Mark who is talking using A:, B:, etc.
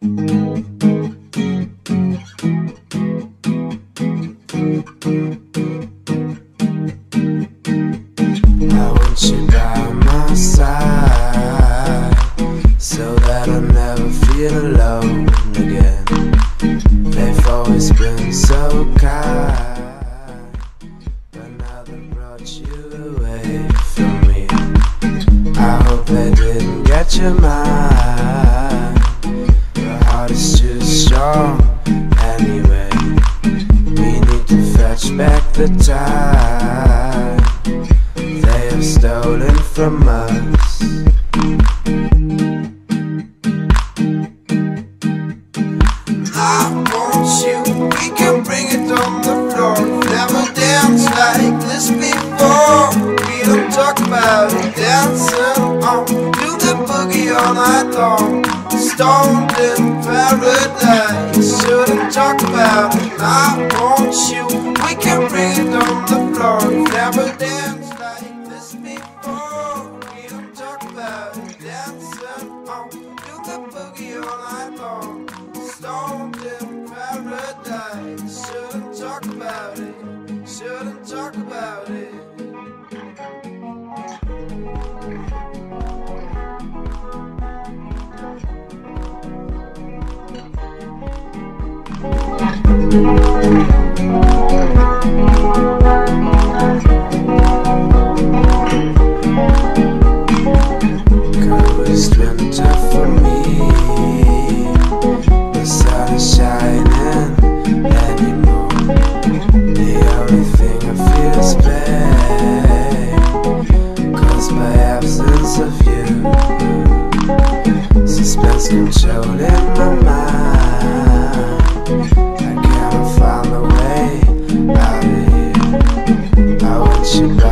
A: want you by my side, so that I never feel alone again. They've always been so kind, but now they brought you away from me. I hope they didn't get your mind. Your heart is too strong anyway. We need to fetch back the time they have stolen from us. I want you, we can bring it on the floor. Never danced like this before. We don't talk about it, dancing on, do the boogie all night long. Stoned in paradise, shouldn't talk about it. I want you, we can bring it on the floor. Never danced like this before. We don't talk about it, dancing on, do the boogie all night long. Stoned in paradise, shouldn't talk about it, shouldn't talk about it. Coolest winter for me, the sun is shining anymore. The only thing I feel is pain, caused by absence of you. Suspense controlling my mind. I cannot find a way out of here. I want you back.